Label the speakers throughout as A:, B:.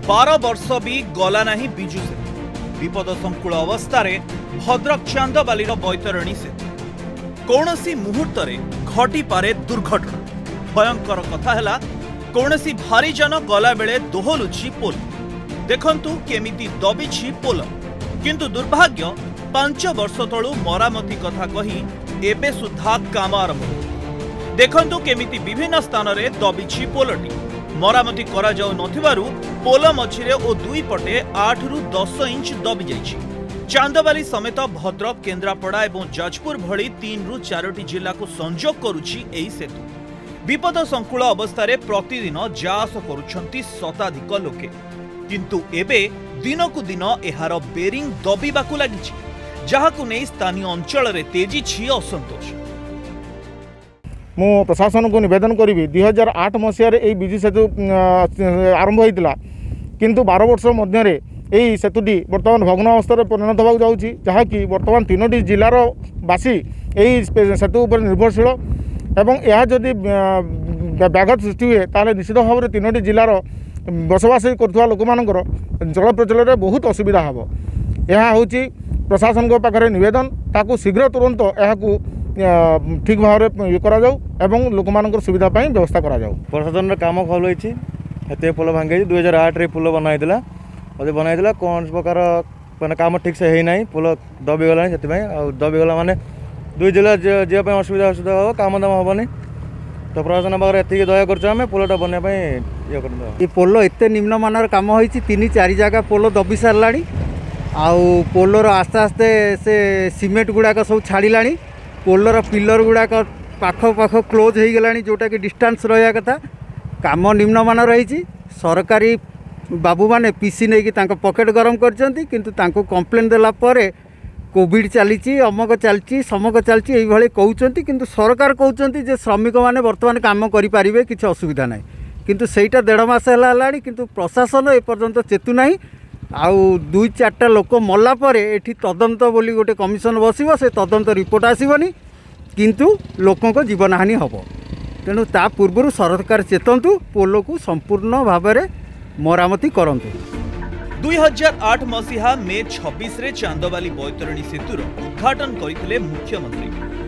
A: 12 वर्ष भी गला नहीं बिजु सेतु विपद संकुल अवस्था भद्रक चांदबाली बैतरणी सेतु कौनसी मुहूर्त घटी पारे दुर्घटना। भयंकर कथा है कौनसी भारी जन गला बेले दोहलुछि पोल देखंतु केमिति दबिछि पोल किंतु दुर्भाग्य 5 वर्ष तलू मरामती कथा कही एबे सुधा काम आरंभ देखंतु केमिति विभिन्न स्थान रे दबिछि पोलटी मरामती करा जाउ नथिबारु पोल मझिरे ओ दुई पटे 8 रु 10 इंच दबि जाइछि। चांदबाली समेत भद्रक केन्द्रापड़ा एवं जाजपुर भली 3 रु 4टी जिला को संजोग करुछि एही सेतु। विपद संकुल अवस्था प्रतिदिन जाआस करुछंती शताधिक लोके किंतु एबे दिनकु दिन एहार बेरिंग दबिबाकु लागिछि जहाकु नै स्थानीय अंचल रे तेजी छि असंतोष।
B: मु प्रशासन को निवेदन करी 2008 मसीह विजु सेतु आरंभ होता किंतु 12 वर्ष मध्य यही सेतुटी बर्तमान भग्न अवस्था परिणत होगा जाऊँगी जहाँकि बर्तमान 3टी जिलार बासी यही सेतु उपर निर्भरशील एवं यह जदि व्याघात सृष्टि हुए ताले निश्चित भाव में 3टी जिलार बसवास कर लोक मानकर चलप्रचल बहुत असुविधा हम। यह हूँ प्रशासन पाखे निवेदन ताकू शीघ्र तुरंत यह ठीक भाव में ये करा जाऊ एवं लोक मानकर सुविधा पाई व्यवस्था करा जाऊ।
C: प्रशासन काम भल होते पोल भांगे 2008 रे पोल बनाइला बनाइला कौन प्रकार मैंने काम ठीक से है ना पोल दबिगला से दबिगला माने 2 जिला जावाई असुविधा असुविधा हम काम दाम हेनी तो प्रशासन पाखे एति दया कर पोलटा बनवाई ये कर
D: पोल एत निम्नमान कम हो 3-4 जगह पोल दबी सारा आउ पोलर आस्ते आस्ते से सीमेंट गुड़ाक सब छाड़ा पोलर पिलर गुड़ाक पाख पाख क्लोज हो गला जोटा कि डिस्टेंस रहा कथा काम निम्नमान रही सरकारी बाबू माने पीसी नहीं पकेट गरम करछंती किंतु तांको कंप्लेन देला परे कोविड चली अमक चलती समक चलती ये कहते किंतु सरकार कहते जे श्रमिक मैंने बर्तमान काम करें किसी असुविधा ना किंतु सेटा 1.5 मास है किंतु प्रशासन एपर्यंत चेतुना आउ 2-4टा लोक मला परे एठी तदंत बोली गोटे कमिशन बसिबो से तदंत रिपोर्ट आसीबनी किंतु लोकों को जीवन हानि हम तेणु ता पूर्व सरकार चेतंतु पोल को संपूर्ण भाव में मरामती करंतु।
A: 2008 मसीहा मे 26 रे चांदबाली बैतरणी सेतुर उद्घाटन करथिले मुख्यमंत्री।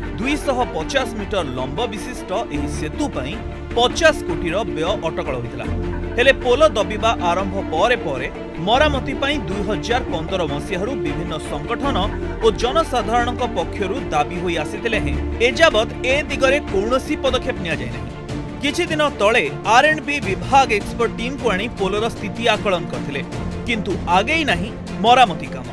A: 250 मीटर लंब विशिष्ट एही सेतु पई 50 कोटीर व्यय अटकल होइतला हेले पोल दबिबा आरंभ परे परे मरामती पई 2015 मसीहारू विभिन्न संगठन और जनसाधारण पक्षरु दाबी होई आसितिले हैं एजावत ए दिगरे कौनसी पदक्षेप निया जाय नहीं। किछि दिन तळे R&B विभाग एक्सपर्ट टीम को आनी पोलर स्थिति आकलन करथिले किंतु आगे ही नहीं मरामती काम।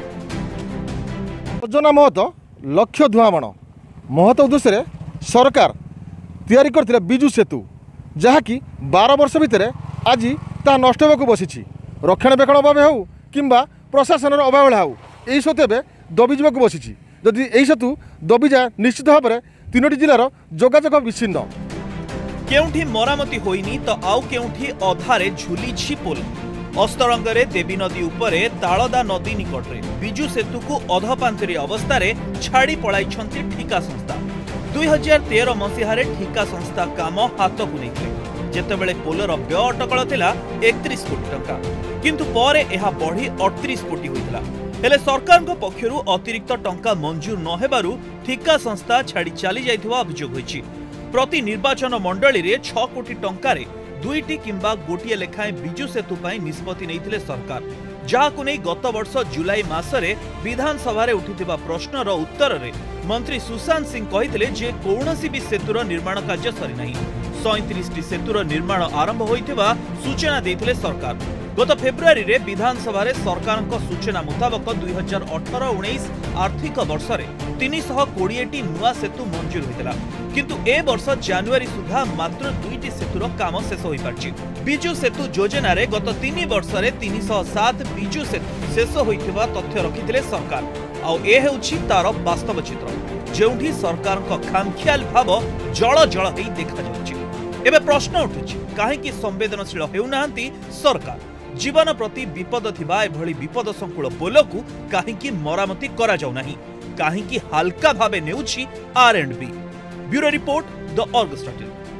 B: योजना महत लक्ष्य धुआबाण महत उद्देश्य सरकार तैयारी करथिले बिजु सेतु जहाँकि 12 वर्ष भितर आज ता नष्ट होगा बसी रक्षणाबेक्षण अभाव हो किंबा प्रशासन अभाव हो यही सेतु एवं दबी जावाक बसी जदि यही सेतु दबी जाए निश्चित भाव में 3टी जिलार जोगाजोग विच्छिन्न।
A: केउठी मरामती होइनी तो आउ केउठी अधारे झुलीछि पोल। अस्तरंगरे देवी नदी उपरे तालदा नदी निकटरे बिजु सेतु को अधपांतरी अवस्था छाड़ी पलाइछंती ठिका संस्था। 2013 मसीहारे ठिका संस्था काम हाथ को नहीं जेतेबेले पोलर व्यय अटकल थिला 31 कोटी टंका किंतु परे एहा बढ़ी 38 कोटी होइतला हेले सरकार को पक्षरु अतिरिक्त टंका मंजूर न हेबारु ठिका संस्था छाड़ी चली जाइथिबा अभियोग होइछि। प्रति निर्वाचन मंडली रे 6 कोटी टंकारे 2टी किंबा गोटिए लेखाएं बिजु सेतु पई निष्पत्ति नैथिले सरकार जहाकु नै गत वर्ष जुलाई मासरे विधानसभा रे उठिथिबा प्रश्नर उत्तर रे मंत्री सुशांत सिंह कहिथिले जे कौनसी भी सेतुर निर्माण कार्य सरी नाही 37टी सेतुर निर्माण आरंभ होइथिबा सूचना देथिले सरकार। गत फेब्रुआरी रे विधानसभा रे सरकार सूचना मुताबक 2018-19 आर्थिक वर्ष रे 320टी नुआ सेतु मंजूर होइतला किंतु ए वर्ष जनवरी सुधा मात्र 2टी सेतुर काम शेष होई पारछि। बिजु सेतु योजना रे गत 3 वर्ष रे 307 बिजु सेतु शेष होइथिबा तथ्य रखिथिले सरकार आ ए हेउछि तार वास्तव चित्र जेउठी सरकार खामखियाल भाव जळ जळ हेई देखा जाउछि। एबे प्रश्न उठुछि काहेकि संवेदनशील हेउनाहांती सरकार जीवन प्रति विपद थिबा एभली विपद संकुल पोलकु काहेकि मरामती करा जाउ नाही काहेकि हल्का भावे नेउछि R&B। Bureau report the orchestra team.